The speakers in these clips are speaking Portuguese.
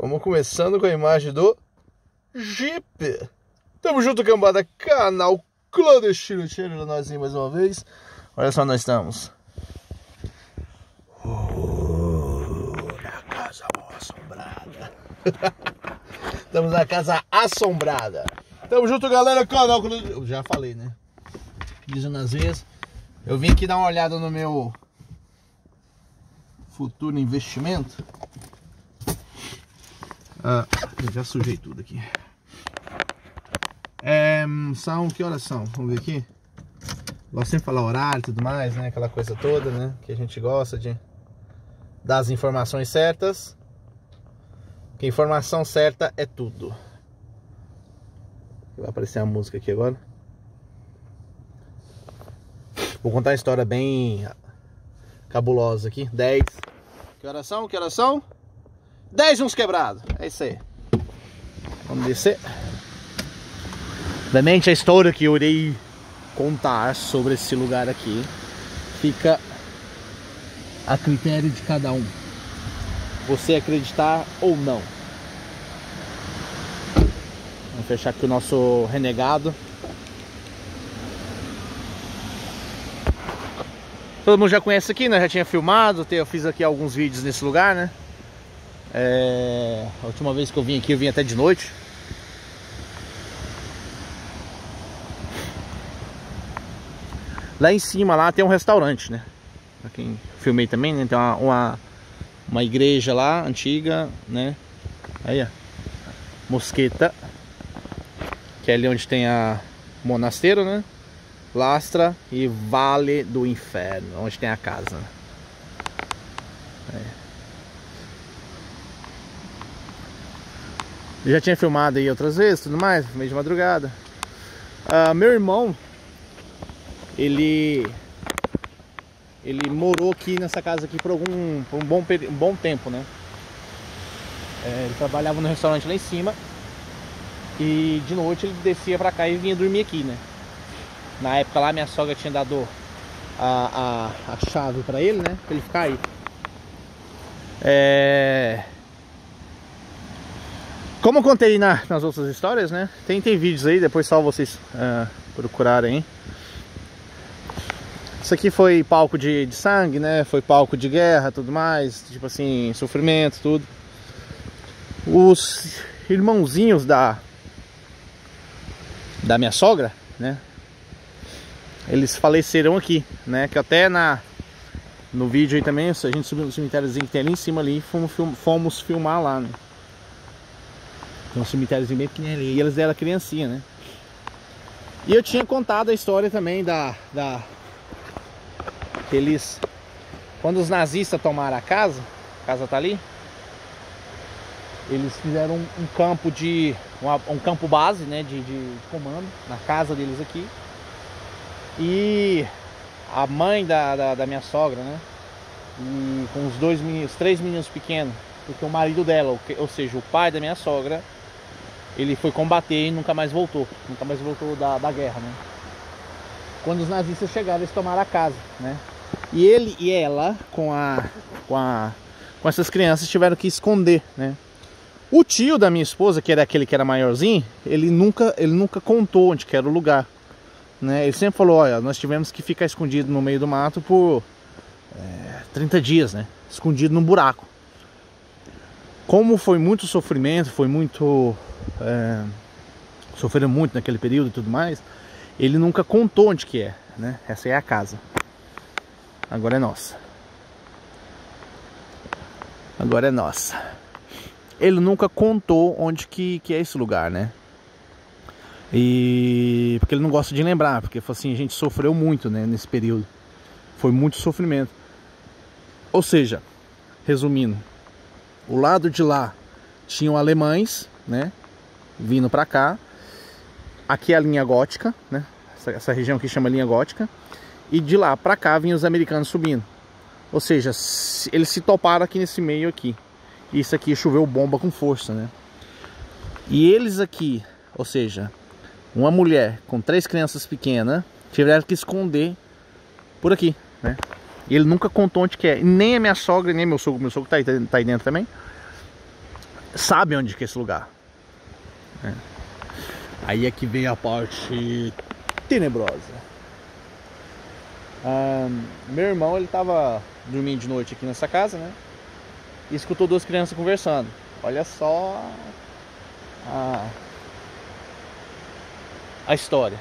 Vamos começando com a imagem do Jeep. Tamo junto, cambada, canal clandestino, cheiro nós mais uma vez. Olha só, nós estamos na casa assombrada. Estamos na casa assombrada. Tamo junto, galera, canal clandestino. Eu já falei, né? Dizendo às vezes. Eu vim aqui dar uma olhada no meu futuro investimento. Eu já sujei tudo aqui. São, que horas são? Vamos ver aqui. Gosto sempre de falar horário e tudo mais, né? Aquela coisa toda, né? Que a gente gosta de dar as informações certas. Porque informação certa é tudo. Vai aparecer a música aqui agora. Vou contar uma história bem cabulosa aqui. 10. Que horas são? Que horas são? 10 uns quebrados. É isso aí. Vamos descer. Obviamente a história que eu irei contar sobre esse lugar aqui fica a critério de cada um. Você acreditar ou não. Vamos fechar aqui o nosso renegado. Todo mundo já conhece aqui, né? Já tinha filmado, eu fiz aqui alguns vídeos nesse lugar, né? A última vez que eu vim aqui, eu vim até de noite. Lá em cima, lá tem um restaurante, né? Pra quem filmei também, né? Tem uma igreja lá, antiga, né? Aí, ó. Mosqueta. Que é ali onde tem o monasteiro, né? Lastra e Vale do Inferno, onde tem a casa. Eu já tinha filmado aí outras vezes, tudo mais, meio de madrugada. Meu irmão, ele morou aqui nessa casa aqui por um bom tempo, né? Ele trabalhava no restaurante lá em cima e de noite ele descia pra cá e vinha dormir aqui, né? Na época lá minha sogra tinha dado a chave pra ele, né? Pra ele ficar aí. Como eu contei nas outras histórias, né? Tem vídeos aí, depois só vocês procurarem, hein? Isso aqui foi palco de sangue, né? Foi palco de guerra, tudo mais. Tipo assim, sofrimento, tudo. Os irmãozinhos da minha sogra, né? Eles faleceram aqui, né? Que até no vídeo aí também, a gente subiu no cemitériozinho que tem ali em cima ali, fomos filmar lá, né? Tem um cemitériozinho bem pequenininho ali, e eles eram criancinha, né? E eu tinha contado a história também eles, quando os nazistas tomaram a casa tá ali, eles fizeram um campo um campo base, né, de comando na casa deles aqui. E a mãe da minha sogra, né, e com os 3 meninos pequenos, porque o marido dela, ou seja, o pai da minha sogra, ele foi combater e nunca mais voltou da guerra, né. Quando os nazistas chegaram, eles tomaram a casa, né. E ele e ela, com essas crianças, tiveram que esconder, né. O tio da minha esposa, que era aquele que era maiorzinho, ele nunca contou onde que era o lugar, né. Ele sempre falou, olha, nós tivemos que ficar escondido no meio do mato por 30 dias, né, escondido num buraco. Como foi muito sofrimento, sofreram muito naquele período e tudo mais, ele nunca contou onde que é, né. Essa é a casa. Agora é nossa. Agora é nossa. Ele nunca contou onde que é esse lugar, né? E porque ele não gosta de lembrar, porque assim, a gente sofreu muito, né, nesse período. Foi muito sofrimento. Ou seja, resumindo, o lado de lá tinham alemães, né, vindo pra cá. Aqui é a linha gótica, né? Essa região aqui chama linha gótica. E de lá pra cá vinham os americanos subindo. Ou seja, eles se toparam aqui nesse meio aqui. E isso aqui choveu bomba com força, né? E eles aqui, ou seja, uma mulher com 3 crianças pequenas, tiveram que esconder por aqui, né? E ele nunca contou onde que é. Nem a minha sogra, nem meu sogro tá aí dentro também. sabe onde que é esse lugar. Aí é que vem a parte tenebrosa. Meu irmão, ele tava dormindo de noite aqui nessa casa, né? E escutou duas crianças conversando. Olha só a história.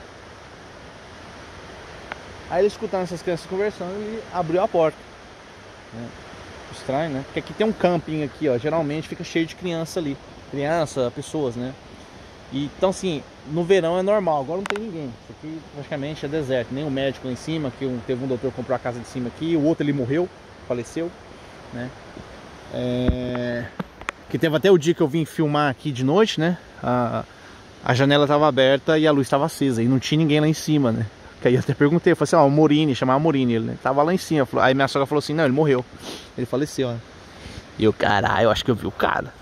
Aí ele escutando essas crianças conversando, ele abriu a porta, né? Estranho, né? Porque aqui tem um camping aqui, ó. Geralmente fica cheio de criança ali. Criança, pessoas, né? E, então assim, no verão é normal. Agora não tem ninguém. Isso aqui praticamente é deserto. Nem o médico lá em cima, que teve um doutor que comprou a casa de cima aqui. O outro ele morreu, faleceu, né? Que teve até o dia que eu vim filmar aqui de noite, né? A janela estava aberta e a luz estava acesa. E não tinha ninguém lá em cima, né? Que aí eu até perguntei, eu falei assim, ó, o Morini, chamava Morini, ele, né? Tava lá em cima. Aí minha sogra falou assim, não, ele morreu. Ele faleceu, né? E eu, caralho, eu acho que eu vi o cara.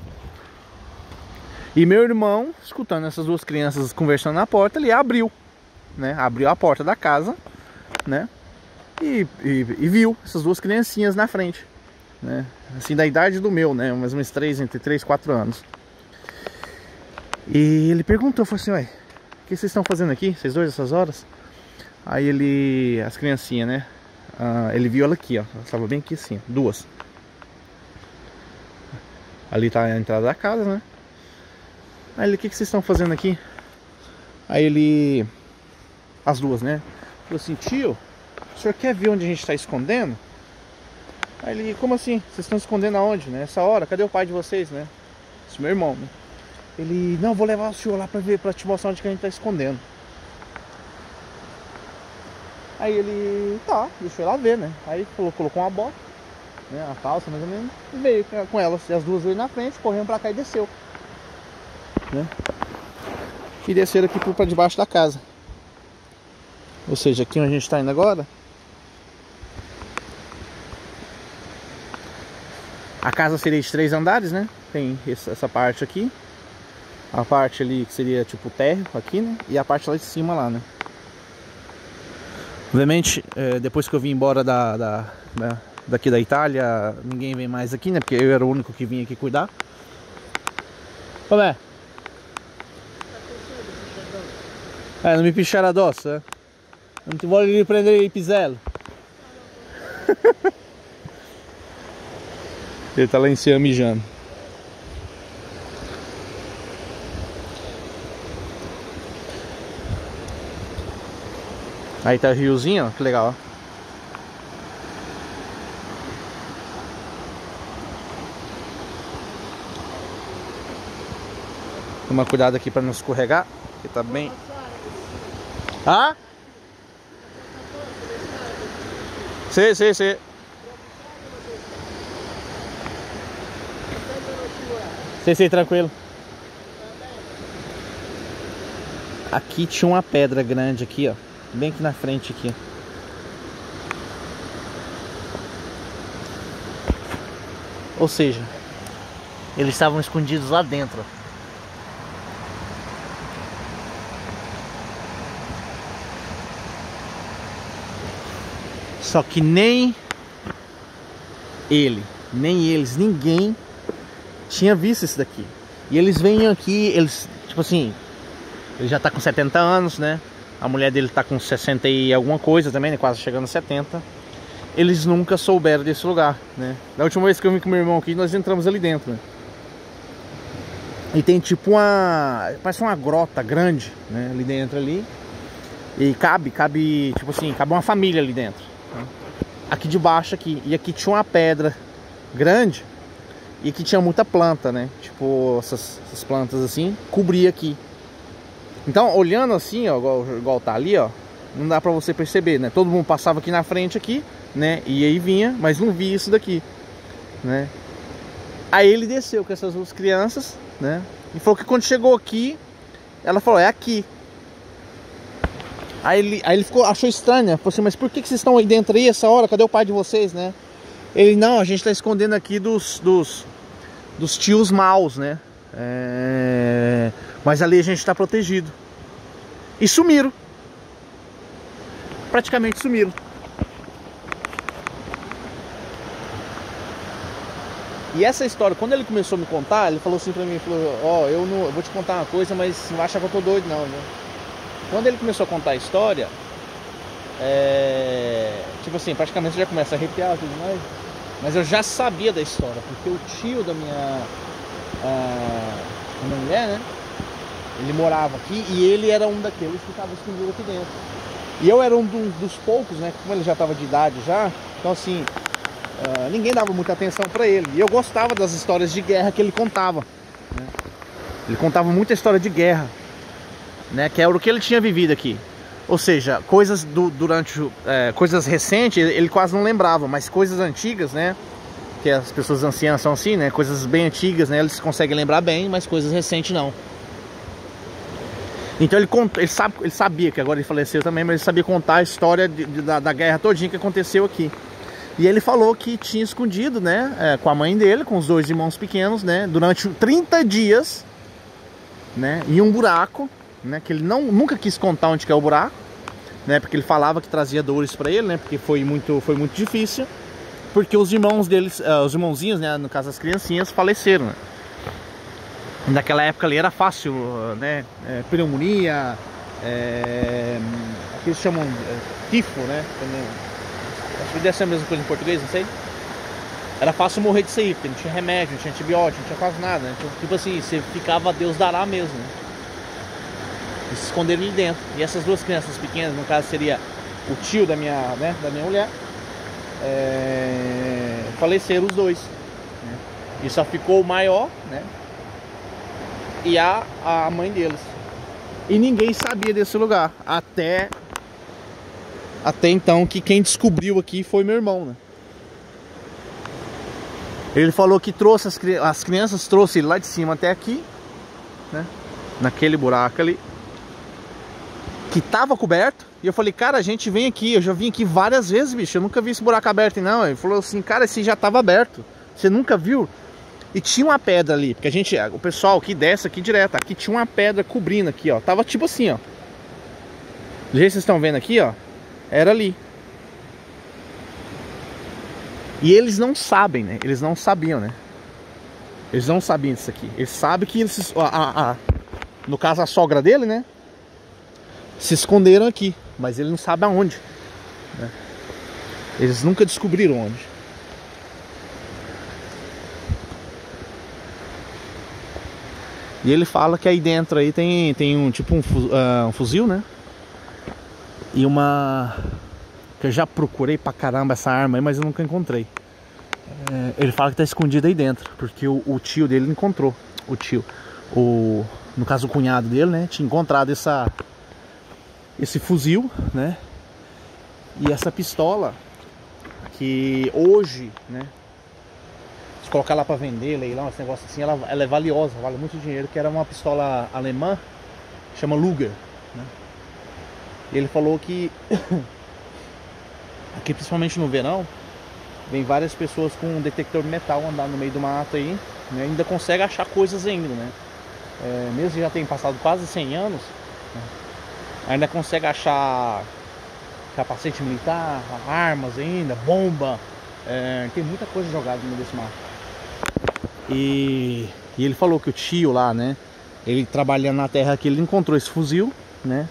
E meu irmão, escutando essas duas crianças conversando na porta, ele abriu, né? Abriu a porta da casa, né? E viu essas duas criancinhas na frente, né? Assim, da idade do meu, né? Mais ou menos entre 3 e 4 anos. E ele perguntou, falou assim, ué, o que vocês estão fazendo aqui? Vocês dois, essas horas? Aí ele, as criancinhas, né? Ele viu ela aqui, ó. Ela estava bem aqui assim, duas. Ali tá a entrada da casa, né? Aí ele, o que vocês estão fazendo aqui? Aí ele, as duas, né? Falou assim, tio, o senhor quer ver onde a gente está escondendo? Aí ele, como assim? Vocês estão escondendo aonde, né? Essa hora, cadê o pai de vocês, né? Esse meu irmão, né? Ele, não, vou levar o senhor lá pra ver, pra te mostrar onde que a gente tá escondendo. Aí ele, tá, deixou ela ver, né? Aí colocou uma bota, né? A calça mais ou menos, e veio com elas. E as duas veio na frente, correndo pra cá e desceu, né? E desceram aqui pra debaixo da casa. Ou seja, aqui onde a gente tá indo agora, a casa seria de 3 andares, né? Tem essa parte aqui, a parte ali que seria tipo térreo aqui, né? E a parte lá de cima lá, né? Obviamente, depois que eu vim embora daqui da Itália, ninguém vem mais aqui, né? Porque eu era o único que vinha aqui cuidar. Como é? Não me picharam a doça, não te voglio riprendere il pisello. Ele tá lá em cima mijando. Aí tá o riozinho, ó, que legal, ó. Toma cuidado aqui pra não escorregar, que tá bem... Ah? Sim, sim, sim. Sim, tranquilo. Aqui tinha uma pedra grande aqui, ó. Bem aqui na frente aqui. Ou seja, eles estavam escondidos lá dentro. Só que nem ele, nem eles, ninguém tinha visto isso daqui. E eles vêm aqui, eles, tipo assim, ele já tá com 70 anos, né? A mulher dele tá com 60 e alguma coisa também, né? Quase chegando a 70. Eles nunca souberam desse lugar, né? Da última vez que eu vim com meu irmão aqui, nós entramos ali dentro, né? E tem tipo parece uma grota grande, né? Ali dentro ali. E cabe, tipo assim, cabe uma família ali dentro, né? Aqui de baixo aqui. E aqui tinha uma pedra grande. E aqui tinha muita planta, né? Tipo, essas plantas assim, cobria aqui. Então, olhando assim, ó, igual tá ali, ó, não dá pra você perceber, né? Todo mundo passava aqui na frente aqui, né? E aí vinha, mas não via isso daqui, né? Aí ele desceu com essas duas crianças, né? E falou que quando chegou aqui, ela falou, é aqui. Aí ele achou estranho, né? Falou assim, mas por que vocês estão aí dentro aí essa hora? Cadê o pai de vocês, né? Ele, não, a gente tá escondendo aqui dos tios maus, né? Mas ali a gente tá protegido. E sumiram. Praticamente sumiram. E essa história, quando ele começou a me contar, ele falou assim pra mim, falou, ó, eu vou te contar uma coisa, mas não acha que eu tô doido não, né? Quando ele começou a contar a história, tipo assim, praticamente você já começa a arrepiar e tudo mais. Mas eu já sabia da história, porque o tio da minha mulher, né? Ele morava aqui e ele era um daqueles que estava escondido aqui dentro. E eu era um dos poucos, né? Como ele já estava de idade já, então assim, ninguém dava muita atenção para ele. E eu gostava das histórias de guerra que ele contava, né? Ele contava muita história de guerra, né? Que era o que ele tinha vivido aqui. Ou seja, coisas coisas recentes ele quase não lembrava, mas coisas antigas, né? Que as pessoas anciãs são assim, né? Coisas bem antigas, né? Eles conseguem lembrar bem, mas coisas recentes não. Então ele sabia que agora ele faleceu também, mas ele sabia contar a história da guerra todinha que aconteceu aqui. E ele falou que tinha escondido, né? Com a mãe dele, com os dois irmãos pequenos, né? Durante 30 dias, né? Em um buraco, né? Que ele nunca quis contar onde que é o buraco, né? Porque ele falava que trazia dores para ele, né? Porque foi muito difícil, porque os irmãos deles, os irmãozinhos, né? No caso as criancinhas, faleceram, né? Naquela época ali era fácil, né? Pneumonia, que eles chamam tifo, né? Acho que deve ser a mesma coisa em português, não sei. Era fácil morrer disso aí, porque não tinha remédio, não tinha antibiótico, não tinha quase nada, né? Então, tipo assim, você ficava Deus dará mesmo, né? E se esconderam ali dentro. E essas duas crianças pequenas, no caso seria o tio da minha mulher, faleceram os dois, né? E só ficou o maior, né? E a mãe deles. E ninguém sabia desse lugar. Até então, que quem descobriu aqui foi meu irmão, né? Ele falou que trouxe as crianças, trouxe ele lá de cima até aqui, né? Naquele buraco ali, que tava coberto. E eu falei, cara, a gente vem aqui, eu já vim aqui várias vezes, bicho, eu nunca vi esse buraco aberto não. Ele falou assim, cara, esse já tava aberto, você nunca viu? E tinha uma pedra ali, porque o pessoal aqui desce aqui direto, aqui tinha uma pedra cobrindo aqui, ó. Tava tipo assim, ó. Do jeito que vocês estão vendo aqui, ó, era ali. E eles não sabem, né? Eles não sabiam, né? Eles não sabiam disso aqui. Eles sabem que eles, no caso a sogra dele, né? Se esconderam aqui, mas ele não sabe aonde, né? Eles nunca descobriram onde. E ele fala que aí dentro aí tem um tipo um fuzil, né? E que eu já procurei pra caramba essa arma aí, mas eu nunca encontrei. Ele fala que tá escondido aí dentro, porque o tio dele encontrou. No caso o cunhado dele, né? Tinha encontrado esse fuzil, né? E essa pistola, que hoje, né? Se colocar lá pra vender, leilão, esse negócio assim, ela é valiosa, vale muito dinheiro, que era uma pistola alemã, chama Luger, né? E ele falou que aqui, principalmente no verão, vem várias pessoas com um detector de metal andar no meio do mato aí, né? Ainda consegue achar coisas ainda, né? Mesmo que já tem passado quase 100 anos, né? Ainda consegue achar capacete militar, armas ainda, bomba, tem muita coisa jogada no meio desse mato. E ele falou que o tio lá, né? Ele trabalhando na terra aqui, ele encontrou esse fuzil, né?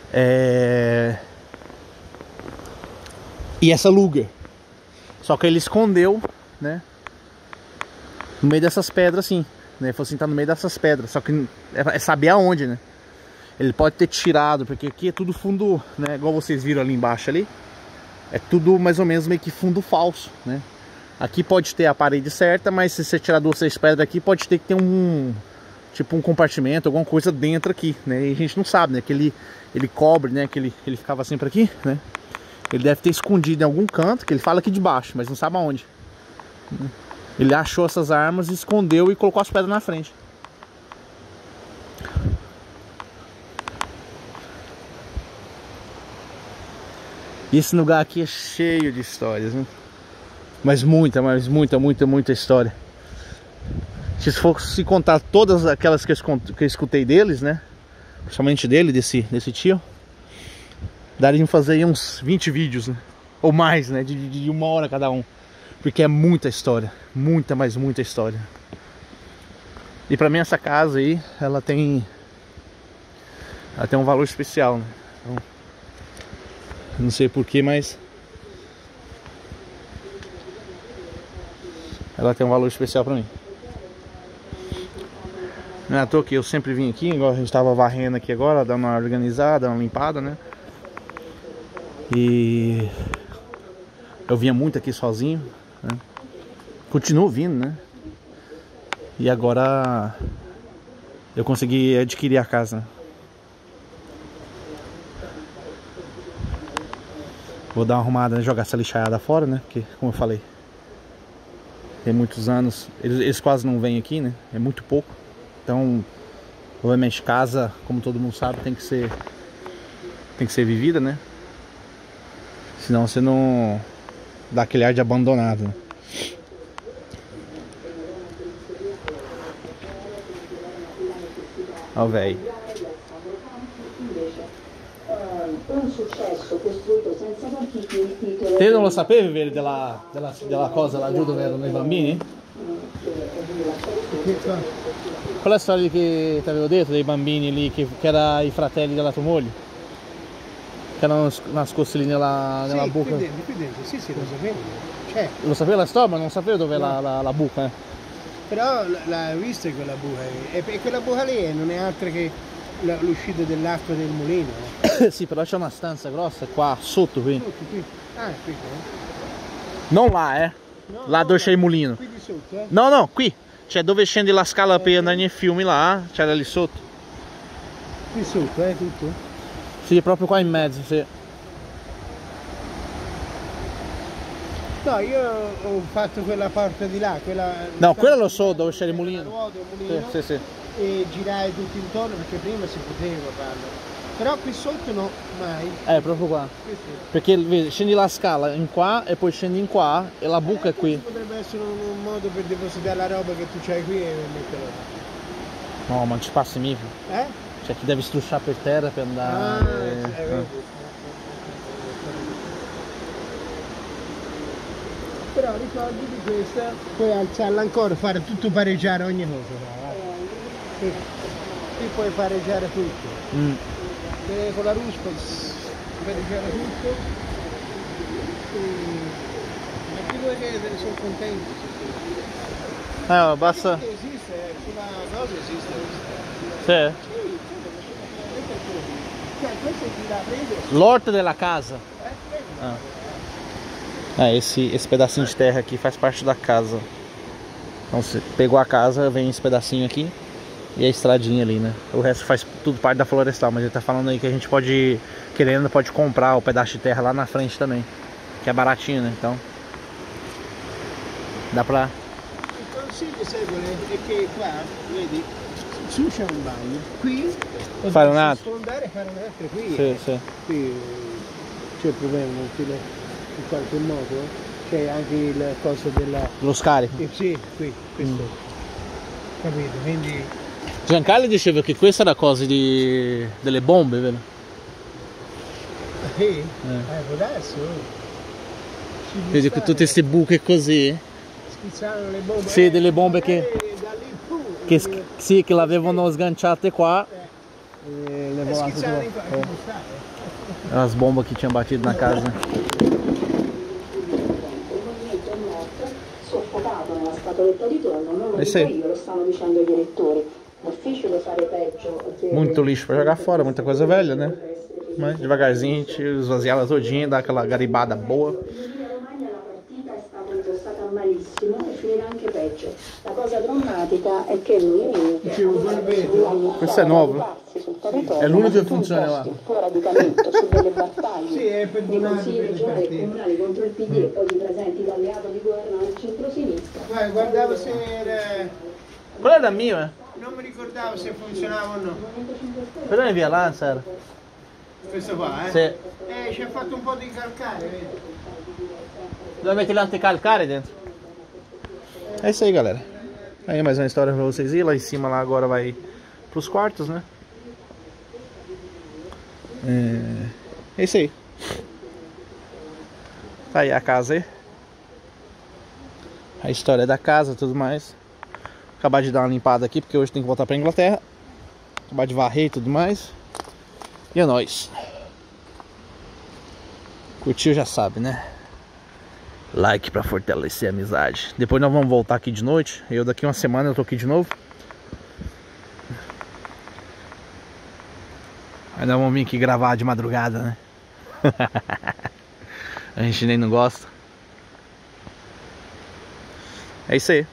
E essa Luger. Só que ele escondeu, né? No meio dessas pedras, assim, né? Ele falou assim, tá no meio dessas pedras. Só que é saber aonde, né? Ele pode ter tirado, porque aqui é tudo fundo, né? Igual vocês viram ali embaixo ali. É tudo mais ou menos meio que fundo falso, né? Aqui pode ter a parede certa, mas se você tirar 2 ou 3 pedras aqui, pode ter que ter tipo um compartimento, alguma coisa dentro aqui, né? E a gente não sabe, né? Que ele cobre, né? Que ele ficava sempre aqui, né? Ele deve ter escondido em algum canto, que ele fala aqui de baixo, mas não sabe aonde. Ele achou essas armas, escondeu e colocou as pedras na frente. E esse lugar aqui é cheio de histórias, né? Mas muita história. Se fosse contar todas aquelas que eu escutei deles, né? Principalmente dele, desse tio, daria de fazer aí uns 20 vídeos, né? Ou mais, né? De 1 hora cada um. Porque é muita história, muita, mas muita história. E pra mim essa casa aí, ela tem um valor especial, né? Então, não sei porquê, mas ela tem um valor especial pra mim. Não é à toa que eu sempre vim aqui, igual a gente tava varrendo aqui agora, dando uma organizada, uma limpada, né? E eu vinha muito aqui sozinho, né? Continuo vindo, né? E agora eu consegui adquirir a casa, né? Vou dar uma arrumada, né? Jogar essa lixaiada fora, né? Porque, como eu falei, tem muitos anos, eles quase não vêm aqui, né? É muito pouco. Então, obviamente, casa, como todo mundo sabe, tem que ser vivida, né? Senão você não dá aquele ar de abandonado, né? Ó, velho. Te non lo sapevi veri della cosa laggiù dove erano i bambini? Quella storia che ti avevo detto dei bambini lì che erano i fratelli della tua moglie? Che erano nascosti lì nella buca? Qui dentro, sì, lo sapevo. Certo. Lo sapevo la storia, ma non sapevo dove la buca. Però l'hai vista quella buca, e quella buca lì non è altro che l'uscita dell'acqua del mulino. Sì, però c'è una stanza grossa qua sotto qui. Sotto, qui. Ah, qui. Non là, No, là dove c'è il mulino. Qui di sotto, No, no, qui. Cioè dove scendi la scala per andare nei fiumi là, c'era lì sotto. Qui sotto, tutto? Sì, proprio qua in mezzo, sì. No, io ho fatto quella porta di là, No, quella lo so, dove c'è il mulino. Ruota, il mulino. Sì, sì. E girare tutto intorno perché prima si poteva farlo. Però qui sotto no, mai. Proprio qua. Qui sì. Perché vedi, scendi la scala in qua e poi scendi in qua e la buca è qui. Potrebbe essere un modo per depositare la roba che tu c'hai qui e metterla là. No, ma non ci passi mica. Cioè ti devi strusciare per terra per andare. Però ricordi di questa, puoi alzarla ancora, fare tutto pareggiare ogni cosa. Qui puoi pareggiare tutto. Con la ruspa pareggiare tutto. Ma qui vuoi che sono contenti? Basta. Esiste, sulla cosa esiste. Sì. Questo chi l'ha preso? L'orto della casa. Esse pedacinho de terra aqui faz parte da casa. Então você pegou a casa, vem esse pedacinho aqui e a estradinha ali, né? O resto faz tudo parte da florestal, mas ele tá falando aí que a gente pode, querendo, pode comprar o pedaço de terra lá na frente também, que é baratinho, né? Então dá pra... Il consiglio, sai qual è? È che qua, vedi, su c'è un bagno, qui fare un altro. Sfondare e fare un altro qui. Sì, sì. Qui c'è il problema, in qualche modo c'è anche il coso della... Lo scarico. Sì, qui, questo. Capito? Quindi... Giancarlo diceva che questa era cosa delle bombe, vero? può darsi. Vedi che tutte queste buche così. Schizzavano le bombe. Sì, delle bombe che da lì, sì, che l'avevano sganciate qua. Schizzavano in qua. As bombas que tinham batido na casa. Soffocato nella scatoletta di tonno, non lo dico io, lo stanno dicendo gli elettori. Difficile fare peggio. Muito lixo pra jogar fora, muita coisa velha, né? Mas devagarzinho a gente esvazia ela todinha, dá aquela garibada boa. Malissimo e finirà anche peggio. La cosa drammatica è che lui Questo è nuovo. È l'unico che funziona là. Fu radicamento su delle battaglie Sì, è per dei consigli regionali e comunali contro il PD e oggi presenti l'alleato di governo del centro-sinistra. Guardavo se era... Quella era mia, Non mi ricordavo se funzionava o no. Però è via là, Sara. Questo qua, Sì. Ci ha fatto un po' di calcare, vedi? Dove meter l'anticalcare dentro. É isso aí, galera. Aí mais uma história pra vocês ir. Lá em cima lá agora vai pros quartos, né? É isso aí. Tá aí a casa aí. a história da casa e tudo mais. Acabar de dar uma limpada aqui, porque hoje tem que voltar pra Inglaterra. Acabar de varrer e tudo mais. E é nóis. Curtiu, já sabe, né? Like pra fortalecer a amizade. Depois nós vamos voltar aqui de noite. Daqui uma semana eu tô aqui de novo. Aí nós vamos vir aqui gravar de madrugada, né? A gente nem não gosta. É isso aí.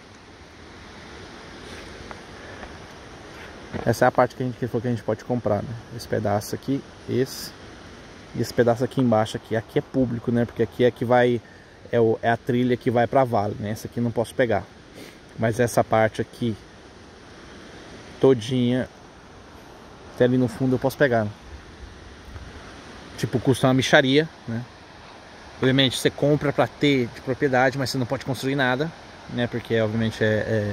Essa é a parte que a gente pode comprar, né? Esse pedaço aqui, esse. E esse pedaço aqui embaixo aqui. Aqui é público, né? Porque aqui é que vai... É a trilha que vai pra Vale, né? Essa aqui não posso pegar. Mas essa parte aqui todinha, até ali no fundo eu posso pegar, né? Tipo, custa uma mixaria, né? Obviamente você compra pra ter de propriedade, mas você não pode construir nada, né? Porque obviamente é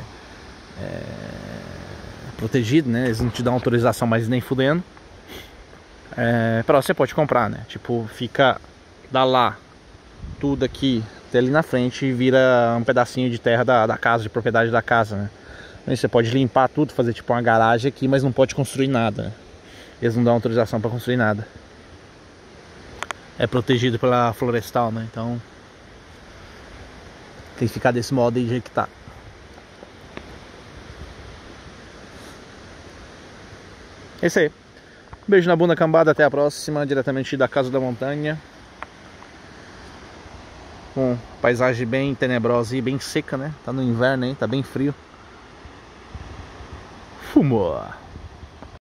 protegido, né? Eles não te dão autorização, mas nem fudendo. Pra você pode comprar, né? Tipo, fica da lá tudo aqui até ali na frente e vira um pedacinho de terra da casa, de propriedade da casa, né? Aí você pode limpar tudo, fazer tipo uma garagem aqui, mas não pode construir nada, né? Eles não dão autorização pra construir nada. É protegido pela florestal, né? Então tem que ficar desse modo aí de jeito que tá. É isso aí. Beijo na bunda cambada, até a próxima, diretamente da Casa da Montanha. Com paisagem bem tenebrosa e bem seca, né? Tá no inverno aí, tá bem frio. Fumou!